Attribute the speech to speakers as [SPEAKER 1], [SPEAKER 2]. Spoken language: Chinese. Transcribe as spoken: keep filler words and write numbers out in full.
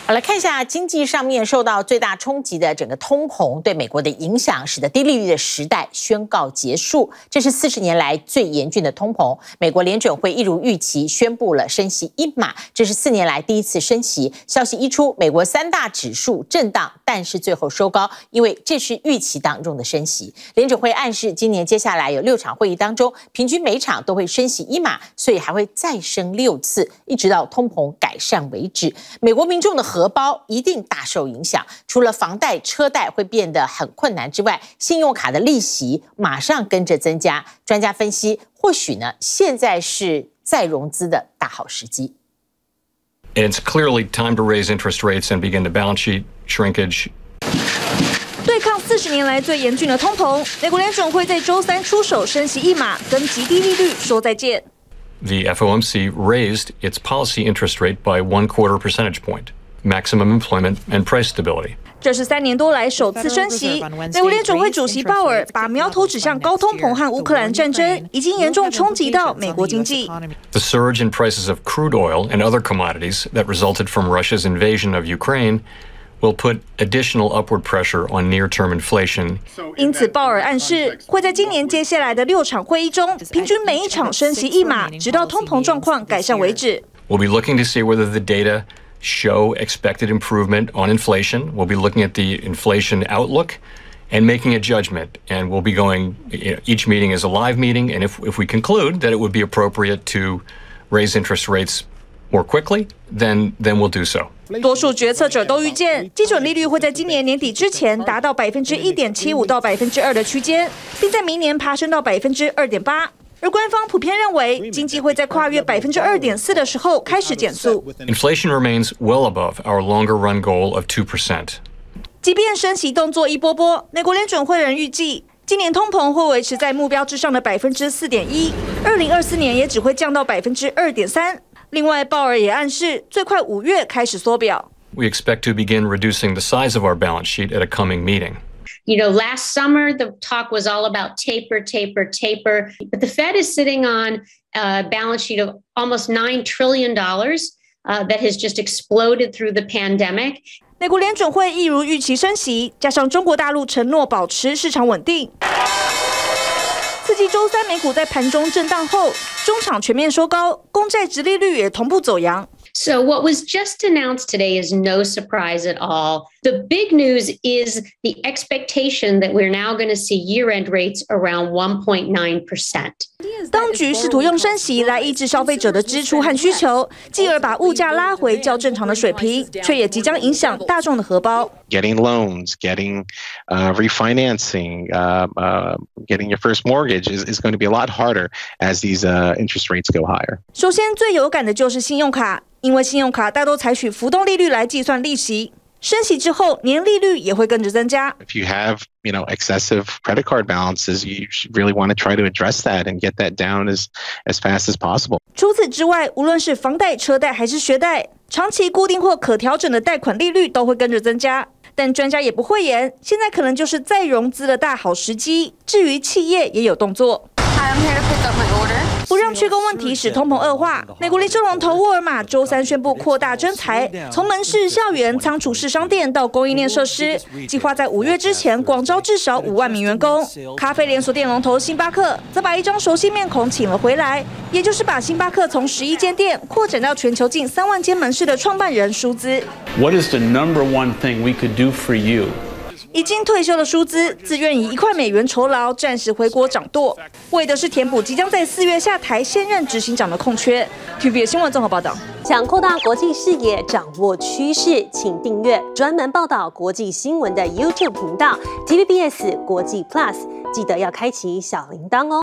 [SPEAKER 1] 好，来看一下经济上面受到最大冲击的整个通膨对美国的影响，使得低利率的时代宣告结束。这是四十年来最严峻的通膨。美国联准会一如预期宣布了升息一码，这是四年来第一次升息。消息一出，美国三大指数震荡，但是最后收高，因为这是预期当中的升息。联准会暗示今年接下来有六场会议当中，平均每场都会升息一码，所以还会再升六次，一直到通膨改善为止。美国民众的荷包一定大受影响，除了房贷、车贷会变得很困难之外，信用卡的利息马上跟着增加。专家分析，或许呢，现在是再融资的大好时机。
[SPEAKER 2] It's clearly time to raise interest rates and begin the balance sheet shrinkage.
[SPEAKER 3] 对抗四十年来最严峻的通膨，美国联准会在周三出手升息一码，跟极低利率说再见。
[SPEAKER 2] The F O M C raised its policy interest rate by one quarter percentage point, maximum employment and price stability.
[SPEAKER 3] 这是三年多来首次升息。美国联准会主席鲍尔把苗头指向高通膨和乌克兰战争，已经严重冲击到美国经济。
[SPEAKER 2] The surge in prices of crude oil and other commodities that resulted from Russia's invasion of Ukraine will put additional upward pressure on near-term inflation.
[SPEAKER 3] 因此，鲍尔暗示会在今年接下来的六场会议中，平均每一场升息一码，直到通膨状况改善为止。
[SPEAKER 2] We'll be looking to see whether the data show expected improvement on inflation. We'll be looking at the inflation outlook and making a judgment. And we'll be going, each meeting is a live meeting. And if, if we conclude that it would be appropriate to raise interest rates more quickly, then, then we'll do so.
[SPEAKER 3] 多数决策者都预见，基准利率会在今年年底之前达到百分之一点七五到百分之二的区间，并在明年爬升到百分之二点八。而官方普遍认为，经济会在跨越百分之二点四的时候开始减速。
[SPEAKER 2] Inflation remains well above our longer-run goal of two percent.
[SPEAKER 3] 即便升息动作一波波，美国联准会人预计，今年通膨会维持在目标之上的百分之四点一，二零二四年也只会降到百分之二点三。另外，鲍尔也暗示，最快五月开始缩表。
[SPEAKER 2] We expect to begin reducing the size of our balance sheet at a coming meeting.
[SPEAKER 4] You know, last summer, the talk was all about taper, taper, taper. But the Fed is sitting on a balance sheet of almost nine trillion dollars uh, that has just exploded through the pandemic.
[SPEAKER 3] 美国联准会一如预期升息，加上中国大陆承诺保持市场稳定，刺激周三美股在盘中震荡后，中场全面收高，公债殖利率也同步走扬。
[SPEAKER 4] So what was just announced today is no surprise at all. The big news is the expectation that we're now going to see year-end rates around one point nine percent.
[SPEAKER 3] 当局试图用升息来抑制消费者的支出和需求，继而把物价拉回较正常的水平，却也即将影响大众的荷包。
[SPEAKER 5] Getting loans, getting uh, refinancing, uh, uh, getting your first mortgage is, is going to be a lot harder as these uh, interest rates go higher.
[SPEAKER 3] 首先最有感的就是信用卡，因为信用卡大多采取浮动利率来计算利息。升息之后，年利率也会跟着增加。
[SPEAKER 5] If you have, you know, excessive credit card balances, you should really want to try to address that and get that down as as fast as possible.
[SPEAKER 3] 除此之外，无论是房贷、车贷还是学贷，长期固定或可调整的贷款利率都会跟着增加。但专家也不讳言，现在可能就是再融资的大好时机。至于企业也有动作。
[SPEAKER 6] Hi, I'm here to pick up my order.
[SPEAKER 3] 不让缺工问题使通膨恶化，美国零售龙头沃尔玛周三宣布扩大征才，从门市、校园、仓储式商店到供应链设施，计划在五月之前广招至少五万名员工。咖啡连锁店龙头星巴克则把一张熟悉面孔请了回来，也就是把星巴克从十一间店扩展到全球近三万间门市的创办人舒兹。
[SPEAKER 7] What is the number one thing we could do for you?
[SPEAKER 3] 已经退休的舒兹自愿以一块美元酬劳，暂时回国掌舵，为的是填补即将在四月下台现任执行长的空缺。T V B S 新闻综合报道。
[SPEAKER 8] 想扩大国际视野，掌握趋势，请订阅专门报道国际新闻的 YouTube 频道 T V B S 国际 Plus， 记得要开启小铃铛哦。